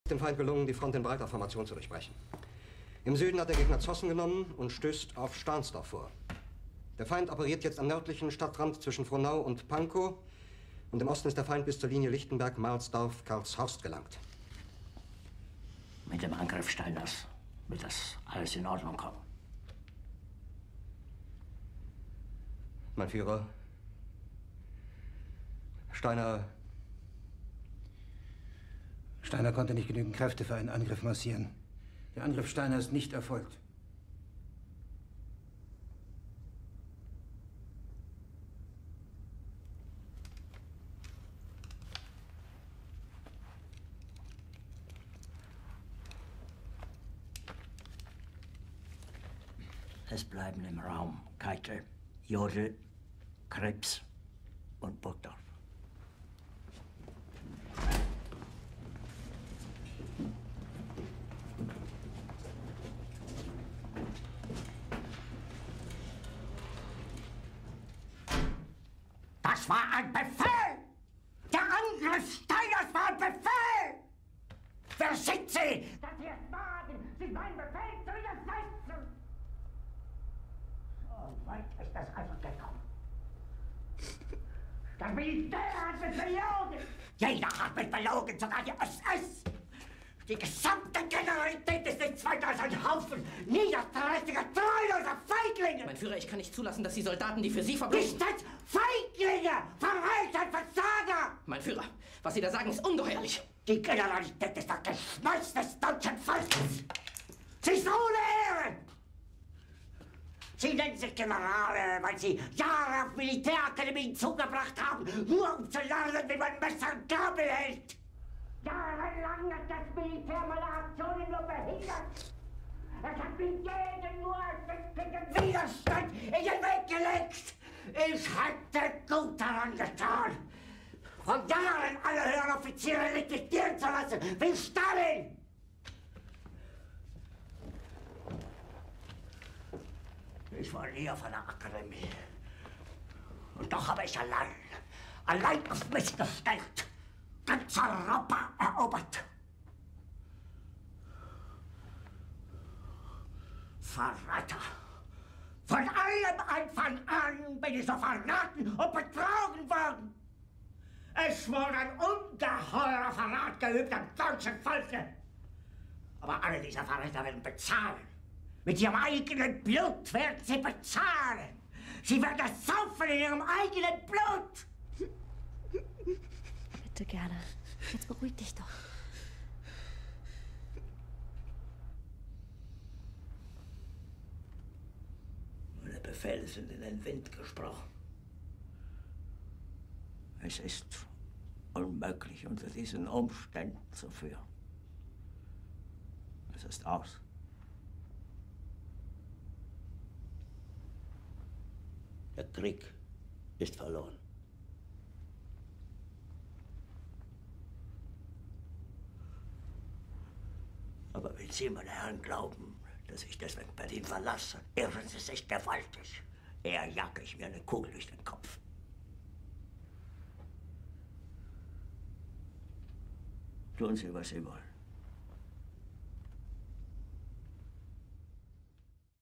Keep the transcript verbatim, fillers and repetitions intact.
Dem Feind gelungen, die Front in breiter Formation zu durchbrechen. Im Süden hat der Gegner Zossen genommen und stößt auf Stahnsdorf vor. Der Feind operiert jetzt am nördlichen Stadtrand zwischen Frohnau und Pankow und im Osten ist der Feind bis zur Linie Lichtenberg-Marsdorf-Karlshorst gelangt. Mit dem Angriff Steiners wird das alles in Ordnung kommen. Mein Führer, Steiner... Steiner konnte nicht genügend Kräfte für einen Angriff massieren. Der Angriff Steiner ist nicht erfolgt. Es bleiben im Raum Keitel, Jodl, Krebs und Burgdorf. Das war ein Befehl! Der Angriff Steiners war ein Befehl! Wer sind Sie, dass Sie es wagen, sich meinen Befehl zu widersetzen? So weit ist das also gekommen. Das Militär hat mich belogen! Jeder hat mich belogen, sogar die S S! Die gesamte Generalität ist nichts weiter als ein Haufen niederträchtiger, treuloser Feiglinge! Mein Führer, ich kann nicht zulassen, dass die Soldaten, die für Sie verbringen... Nicht als Feiglinge! Verreiter, Versager! Mein Führer, was Sie da sagen, ist ungeheuerlich! Die Generalität ist das Geschmeiß des deutschen Volkes! Sie ist ohne Ehre! Sie nennen sich Generale, weil Sie Jahre auf Militärakademien zugebracht haben, nur um zu lernen, wie man Messer und Gabel hält! Jahrelang hat das Militär meine Aktionen nur behindert. Es hat mir jeden nur ersichtlichen Widerstand in den Weg gelegt. Ich hätte gut daran getan, von Jahren alle höheren Offiziere liquidieren zu lassen, wie Stalin. Ich war nie auf einer Akademie. Und doch habe ich allein, allein auf mich gestellt, ganz Europa erobert. Verräter! Von allem Anfang an bin ich so verraten und betrogen worden. Es wurde ein ungeheurer Verrat geübt am deutschen Volke. Aber alle diese Verräter werden bezahlen. Mit ihrem eigenen Blut werden sie bezahlen. Sie werden das saufen in ihrem eigenen Blut. Bitte gerne. Jetzt beruhig dich doch. Meine Befehle sind in den Wind gesprochen. Es ist unmöglich, unter diesen Umständen zu führen. Es ist aus. Der Krieg ist verloren. Aber wenn Sie, meine Herren, glauben, dass ich deswegen Berlin verlasse, irren Sie sich gewaltig. Eher jage ich mir eine Kugel durch den Kopf. Tun Sie, was Sie wollen.